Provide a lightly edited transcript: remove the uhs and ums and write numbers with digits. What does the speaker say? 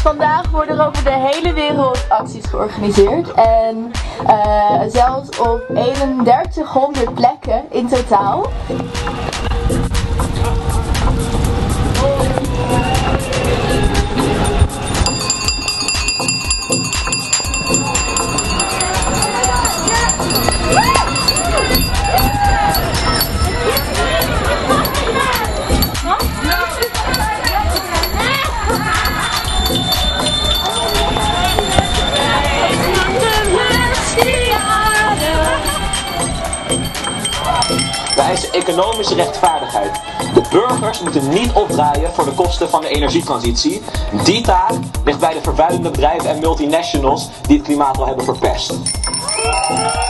Vandaag worden er over de hele wereld acties georganiseerd en zelfs op 3100 plekken in totaal. Wij eisen economische rechtvaardigheid. De burgers moeten niet opdraaien voor de kosten van de energietransitie. Die taak ligt bij de vervuilende bedrijven en multinationals die het klimaat al hebben verpest.